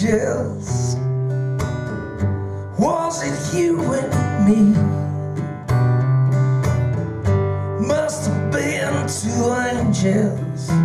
angels. Was it you and me? Must have been two angels.